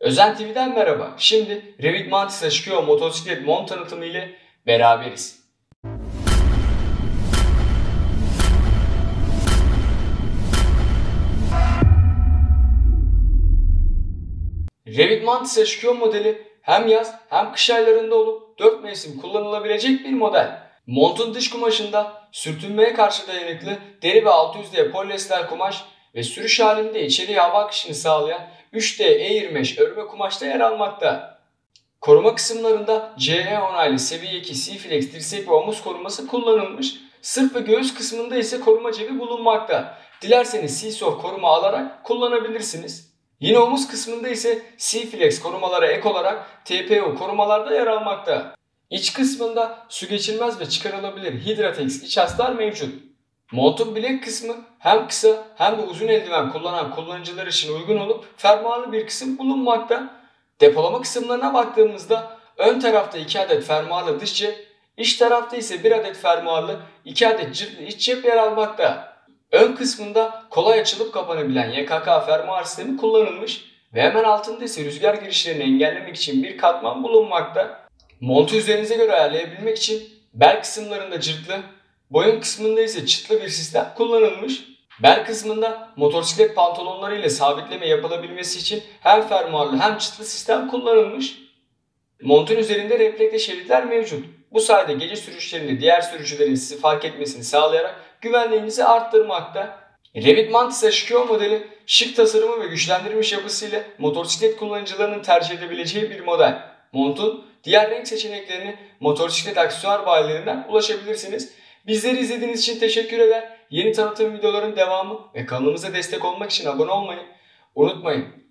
Özen TV'den merhaba. Şimdi Revit Mantis HQO motosiklet mont tanıtımı ile beraberiz. Revit Mantis HQO modeli hem yaz hem kış aylarında olup 4 mevsim kullanılabilecek bir model. Montun dış kumaşında sürtünmeye karşı dayanıklı deri ve 600D polyester kumaş ve sürüş halinde içeriye hava akışını sağlayan 3D E25 örme kumaşta yer almakta. Koruma kısımlarında CE onaylı seviye 2 C-Flex dirsek ve omuz koruması kullanılmış. Sırt ve göğüs kısmında ise koruma cebi bulunmakta. Dilerseniz C-Soft koruma alarak kullanabilirsiniz. Yine omuz kısmında ise C-Flex korumalara ek olarak TPU korumalarda yer almakta. İç kısmında su geçirmez ve çıkarılabilir Hydratex iç astar mevcut. Montun bilek kısmı hem kısa hem de uzun eldiven kullanan kullanıcılar için uygun olup fermuarlı bir kısım bulunmakta. Depolama kısımlarına baktığımızda ön tarafta 2 adet fermuarlı dış cep, iç tarafta ise 1 adet fermuarlı 2 adet cıplı iç cep yer almakta. Ön kısmında kolay açılıp kapanabilen YKK fermuar sistemi kullanılmış ve hemen altında ise rüzgar girişlerini engellemek için bir katman bulunmakta. Montu üzerinize göre ayarlayabilmek için bel kısımlarında cırtlı, boyun kısmında ise çıtlı bir sistem kullanılmış. Bel kısmında motosiklet pantolonları ile sabitleme yapılabilmesi için hem fermuarlı hem çıtlı sistem kullanılmış. Montun üzerinde reflekte şeritler mevcut. Bu sayede gece sürüşlerinde diğer sürücülerin sizi fark etmesini sağlayarak güvenliğinizi arttırmakta. Revit Mantis HQO modeli şık tasarımı ve güçlendirilmiş yapısıyla motosiklet kullanıcılarının tercih edebileceği bir model. Montun diğer renk seçeneklerini motosiklet aksesuar bayilerinden ulaşabilirsiniz. Bizleri izlediğiniz için teşekkür eder. Yeni tanıtım videoların devamı ve kanalımıza destek olmak için abone olmayı unutmayın.